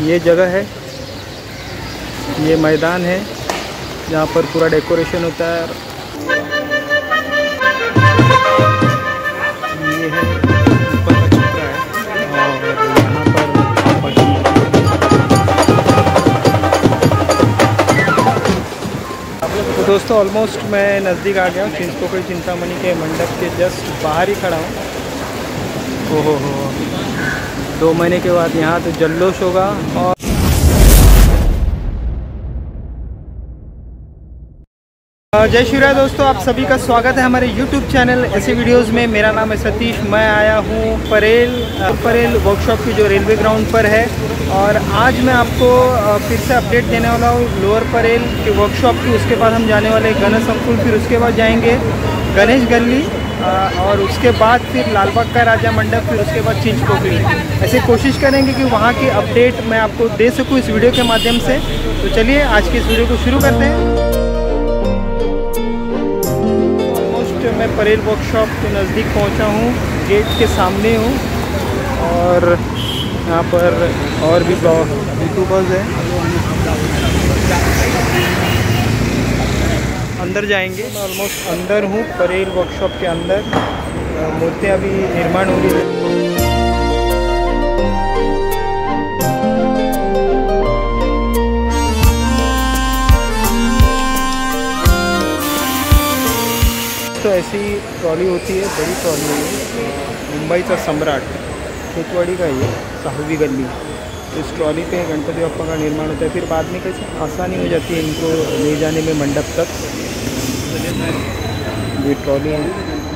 ये जगह है, ये मैदान है जहाँ पर पूरा डेकोरेशन होता है। ये है ऊपर का छपरा है और यहाँ पर तो दोस्तों ऑलमोस्ट मैं नज़दीक आ गया हूँ। चिंतपोकली चिंतामणि के मंडप के जस्ट बाहर ही खड़ा हूँ। ओहो हो, 2 महीने के बाद यहाँ तो जल्लोष होगा। और जय श्री राम दोस्तों, आप सभी का स्वागत है हमारे YouTube चैनल ऐसे वीडियोस में। मेरा नाम है सतीश। मैं आया हूँ परेल वर्कशॉप की जो रेलवे ग्राउंड पर है। और आज मैं आपको फिर से अपडेट देने वाला हूँ लोअर परेल की वर्कशॉप की। उसके बाद हम जाने वाले गणेश संकुल, फिर उसके बाद जाएंगे गणेश गली और उसके बाद फिर लालबाग का राजा मंडप, फिर उसके बाद चिंचपोकली। ऐसे कोशिश करेंगे कि वहाँ की अपडेट मैं आपको दे सकूँ इस वीडियो के माध्यम से। तो चलिए आज की इस वीडियो को शुरू करते हैं। मैं परेल वर्कशॉप के नज़दीक पहुंचा हूं, गेट के सामने हूं और यहाँ पर और भी यूट्यूबर्स हैं। अंदर जाएंगे। मैं ऑलमोस्ट अंदर हूं, परेल वर्कशॉप के अंदर। मूर्तियाँ अभी निर्माण हो रही है। तो ऐसी ट्रॉली होती है, बड़ी ट्रॉली है। मुंबई का सम्राट खेतवाड़ी का ये साहबी गली। इस ट्रॉली पे गणपति बप्पा का निर्माण होता है। फिर बाद में कैसे आसानी हो जाती है इनको ले जाने में मंडप तक। ये ट्रॉली है।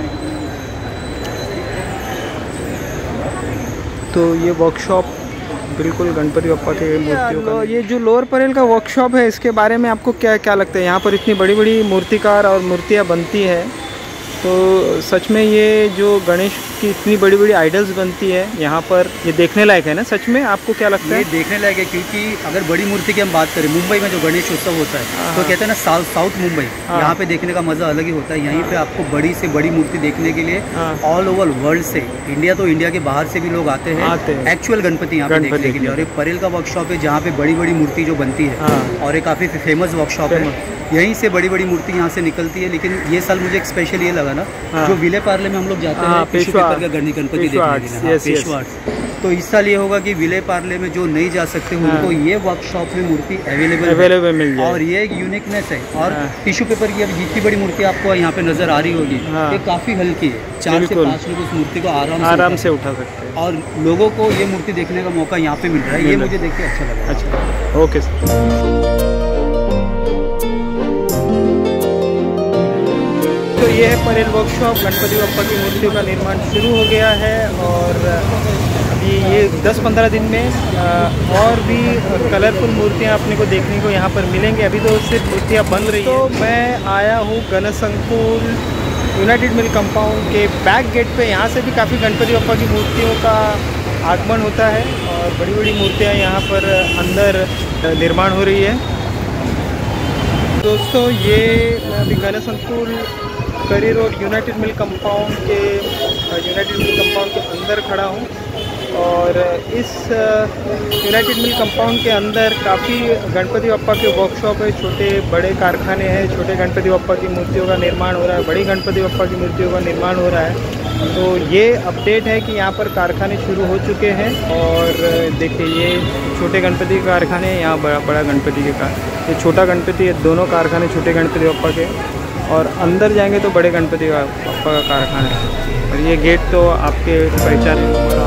तो ये वर्कशॉप बिल्कुल गणपति बप्पा के मूर्तियों का। ये जो लोअर परेल का वर्कशॉप है, इसके बारे में आपको क्या क्या लगता है? यहाँ पर इतनी बड़ी बड़ी मूर्तिकार और मूर्तियाँ बनती है, तो सच में ये जो गणेश की इतनी बड़ी बड़ी आइडल्स बनती है यहाँ पर, ये देखने लायक है ना? सच में आपको क्या लगता है? ये देखने लायक है क्योंकि अगर बड़ी मूर्ति की हम बात करें, मुंबई में जो गणेश उत्सव होता है तो कहते हैं ना साउथ मुंबई, यहाँ पे देखने का मजा अलग ही होता है। यहीं पे आपको बड़ी से बड़ी मूर्ति देखने के लिए ऑल ओवर वर्ल्ड से, इंडिया तो इंडिया के बाहर से भी लोग आते हैं एक्चुअल गणपति यहाँ पे देखने के लिए। और एक परेल का वर्कशॉप है जहाँ पे बड़ी बड़ी मूर्ति जो बनती है और ये काफ़ी फेमस वर्कशॉप है। यहीं से बड़ी बड़ी मूर्ति यहाँ से निकलती है। लेकिन ये साल मुझे एक स्पेशल ये लगा ना, जो विले पार्ले में हम लोग जाते हैं टिश्यू पेपर का गणपति देखने के लिए, पेशवा आर्ट्स। तो इस साल ये होगा कि विले पार्ले में जो नहीं जा सकते उनको ये वर्कशॉप में मूर्ति अवेलेबल मिल जाए। और ये एक यूनिकनेस है। और टिश्यू पेपर की अब जितनी बड़ी मूर्ति आपको यहाँ पे नजर आ रही होगी, ये काफी हल्की है। 4 से 5 लोग उस मूर्ति को आराम से उठा सकते हैं। और लोगों को ये मूर्ति देखने का मौका यहाँ पे मिल रहा है। ये मुझे देख के अच्छा लगा। अच्छा, ओके सर। तो ये है परेल वर्कशॉप। गणपति बप्पा की मूर्तियों का निर्माण शुरू हो गया है और अभी ये 10-15 दिन में और भी कलरफुल मूर्तियाँ अपने को देखने को यहाँ पर मिलेंगे। अभी तो सिर्फ मूर्तियाँ बन रही हैं। तो मैं आया हूँ Ganesh Sankul united mill compound के बैक गेट पे। यहाँ से भी काफ़ी गणपति बप्पा की मूर्तियों का आगमन होता है और बड़ी बड़ी मूर्तियाँ यहाँ पर अंदर निर्माण हो रही है। दोस्तों ये मैं अभी गणेश संकुल करी रोड यूनाइटेड मिल कंपाउंड के अंदर खड़ा हूँ। और इस यूनाइटेड मिल कंपाउंड के अंदर काफ़ी गणपति बप्पा के वर्कशॉप है, छोटे बड़े कारखाने हैं। छोटे गणपति बप्पा की मूर्तियों का निर्माण हो रहा है, बड़ी गणपति बप्पा की मूर्तियों का निर्माण हो रहा है। तो ये अपडेट है कि यहाँ पर कारखाने शुरू हो चुके हैं। और देखिए ये छोटे गणपति के कारखाने हैं, यहाँ बड़ा गणपति के ये छोटा गणपति है। दोनों कारखाने छोटे गणपति बप्पा के। और अंदर जाएंगे तो बड़े गणपति बप्पा का कारखाना है। और ये गेट तो आपके पहचान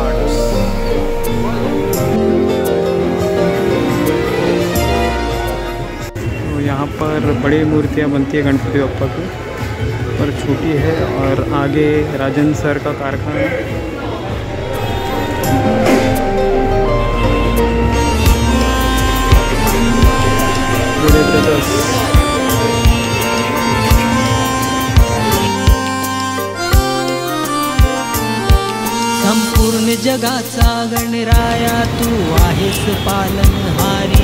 तो यहाँ पर बड़ी मूर्तियाँ बनती है गणपति बप्पा की और छोटी है। और आगे राजन सर का कारखाना है। संपूर्ण जगाचा गणराया तू आहेस पालनहारी।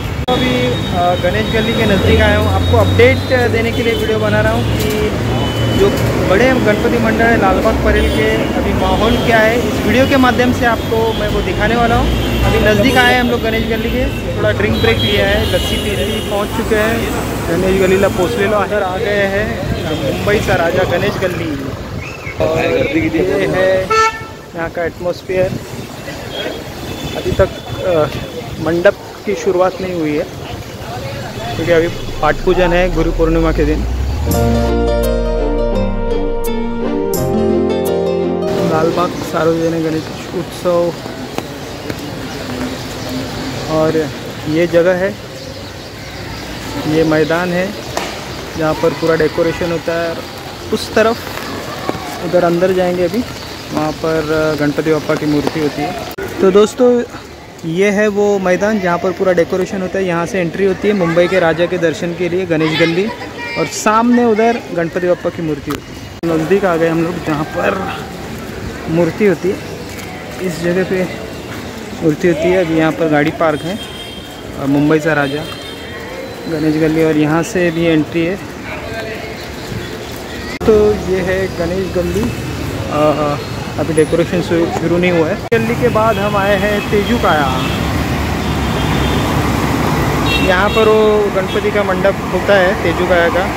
अभी गणेश गली के नज़दीक आया हूँ। आपको अपडेट देने के लिए वीडियो बना रहा हूँ कि जो बड़े गणपति मंडल है लालबाग परेल के अभी माहौल क्या है इस वीडियो के माध्यम से आपको मैं वो दिखाने वाला हूँ। अभी नज़दीक आए हम लोग गणेश गली के, थोड़ा ड्रिंक ब्रेक लिया है, लस्सी पी ली, पहुँच चुके हैं गणेश गलीला पोचलेलो अंदर आ गए हैं मुंबई सा राजा गणेश गली। और ये है यहाँ का एटमॉस्फेयर। अभी तक मंडप की शुरुआत नहीं हुई है क्योंकि अभी पाठ पूजन है गुरु पूर्णिमा के दिन। लालबाग सार्वजनिक गणेश उत्सव, और ये जगह है, ये मैदान है जहाँ पर पूरा डेकोरेशन होता है। उस तरफ उधर अंदर जाएंगे अभी, वहाँ पर गणपति बप्पा की मूर्ति होती है। तो दोस्तों ये है वो मैदान जहाँ पर पूरा डेकोरेशन होता है। यहाँ से एंट्री होती है मुंबई के राजा के दर्शन के लिए गणेश गली, और सामने उधर गणपति बप्पा की मूर्ति होती है। नज़दीक आ गए हम लोग जहाँ पर मूर्ति होती है। इस जगह पे मूर्ति होती है। अभी यहाँ पर गाड़ी पार्क है और मुंबई सा राजा गणेश गली, और यहाँ से भी एंट्री है। तो ये है गणेश गली। अभी डेकोरेशन शुरू नहीं हुआ है। गली के बाद हम आए हैं तेजूकाया। यहाँ पर वो गणपति का मंडप होता है तेजूकाया का।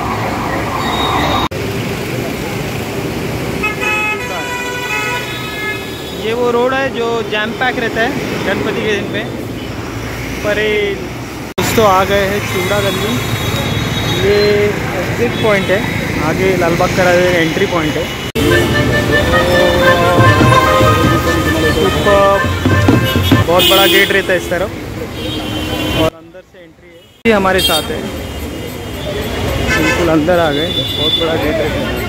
ये वो रोड है जो जैम पैक रहता है गणपति के दिन पे। परेल दोस्तों आ गए हैं चूड़ा गली। ये एग्जिट पॉइंट है, आगे लालबाग का राजा एंट्री पॉइंट है। बहुत बड़ा गेट रहता है इस तरफ, और अंदर से एंट्री है। ये हमारे साथ है, बिल्कुल अंदर आ गए। बहुत बड़ा गेट रहता है।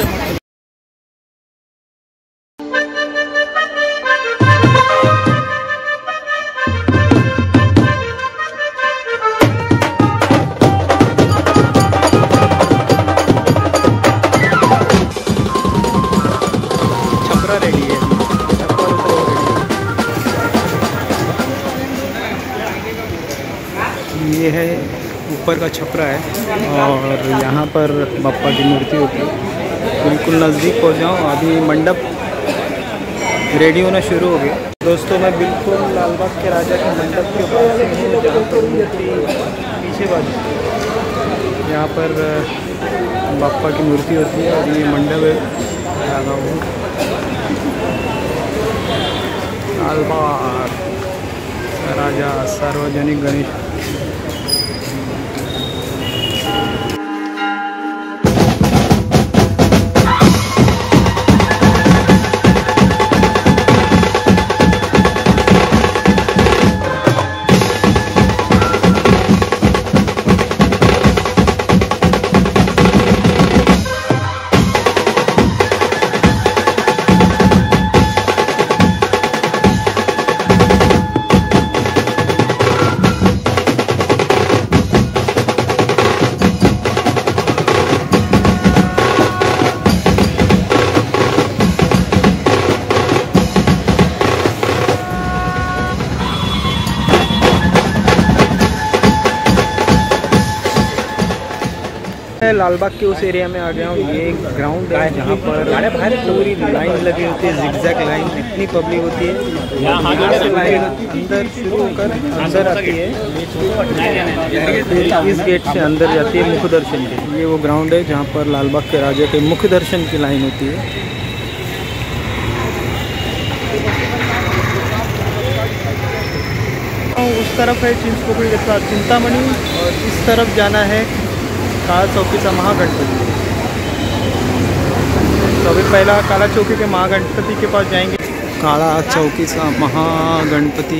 ये है ऊपर का छपरा है, और यहाँ पर बप्पा की मूर्ति होती है। बिल्कुल नज़दीक पहुँच जाऊँ, अभी मंडप रेडी होना शुरू हो गया। दोस्तों मैं बिल्कुल लालबाग के राजा के मंडप के पास हूँ, जहाँ पर मूर्ति पीछे बाजू यहाँ पर बप्पा की मूर्ति होती है, और ये मंडप है लगा हुआ लालबाग राजा सार्वजनिक गणेश। लालबाग के उस एरिया में आ गया हूँ। ये ग्राउंड है जहाँ पर पूरी लाइन लगी होती है, जिगजैग लाइन। इतनी पब्लिक होती है, यहाँ से लाइन अंदर शुरू होकर अंदर आती है, फिर इस गेट से अंदर जाती है मुख्य दर्शन के। ये वो ग्राउंड है जहाँ पर लालबाग के राजा के मुख्य दर्शन की लाइन होती है। उस तरफ है चिंचपोकड़ी के साथ चिंतामणि, और इस तरफ जाना है काला चौकी सा महागणपति। तो अभी पहला काला चौकी के महागणपति के पास जाएंगे। काला चौकी सा महागणपति।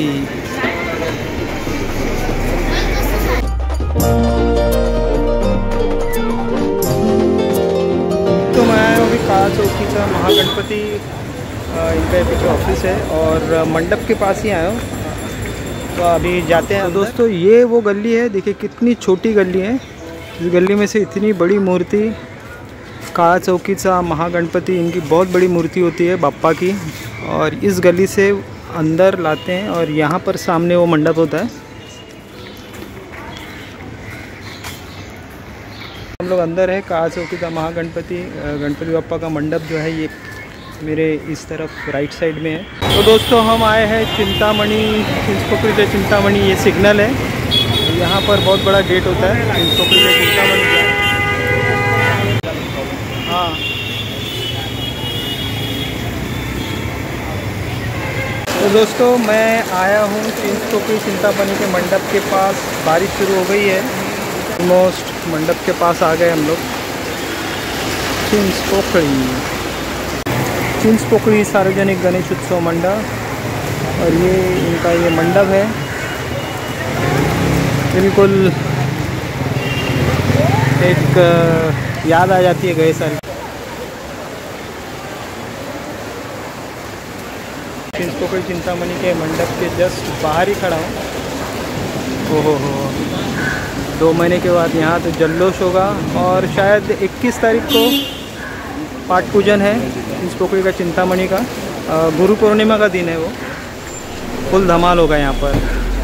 तो मैं आया हूँ अभी काला चौकी सा महागणपति, इनका पीछे ऑफिस है, और मंडप के पास ही आया हूँ। तो अभी जाते हैं। तो दोस्तों ये वो गली है, देखिए कितनी छोटी गली है। इस गली में से इतनी बड़ी मूर्ति काला चौकी सा महागणपति, इनकी बहुत बड़ी मूर्ति होती है बप्पा की, और इस गली से अंदर लाते हैं, और यहाँ पर सामने वो मंडप होता है। हम लोग अंदर है काळा चौकीचा महागणपति गणपति बप्पा का मंडप जो है ये मेरे इस तरफ राइट साइड में है। तो दोस्तों हम आए हैं चिंतामणि, चिंचपोकली से चिंतामणि, ये सिग्नल है। यहाँ पर बहुत बड़ा गेट होता है चिंचपोकली से चिंतामणि का। हाँ तो दोस्तों मैं आया हूँ चिंचपोकली चिंतामणि के मंडप के पास। बारिश शुरू हो गई है, ऑलमोस्ट मंडप के पास आ गए हम लोग। चिंचपोकली सार्वजनिक गणेश उत्सव मंडप, और ये इनका ये मंडप है। बिल्कुल एक याद आ जाती है गए साल। चिंचपोकली चिंतामणि के मंडप के जस्ट बाहर ही खड़ा हूँ। ओहो हो, 2 महीने के बाद यहाँ तो जल्लोष होगा। और शायद 21 तारीख को पाठ पूजन है चिंचपोकली का चिंतामणि का। गुरु पूर्णिमा का दिन है वो। फुल धमाल होगा यहाँ पर।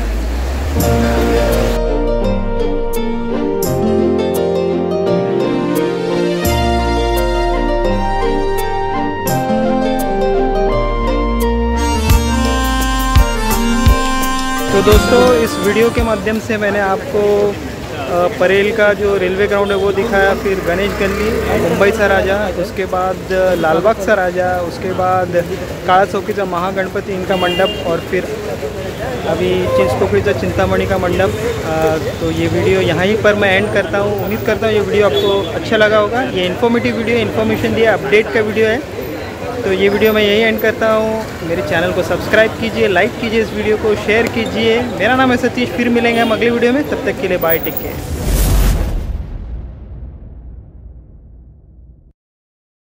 तो दोस्तों इस वीडियो के माध्यम से मैंने आपको परेल का जो रेलवे ग्राउंड है वो दिखाया, फिर गणेश गल्ली, मुंबई सा राजा, उसके बाद लालबाग सा राजा, उसके बाद काळा चौकीचा महागणपति इनका मंडप, और फिर अभी चिंचपोकलीचा चिंतामणि का मंडप। तो ये वीडियो यहाँ ही पर मैं एंड करता हूँ। उम्मीद करता हूँ ये वीडियो आपको अच्छा लगा होगा। ये इन्फॉर्मेटिव वीडियो, इन्फॉर्मेशन दिया, अपडेट का वीडियो है। तो ये वीडियो मैं यही एंड करता हूँ। मेरे चैनल को सब्सक्राइब कीजिए, लाइक कीजिए, इस वीडियो को शेयर कीजिए। मेरा नाम है सतीश, फिर मिलेंगे हम अगली वीडियो में। तब तक के लिए बाय, टेक केयर।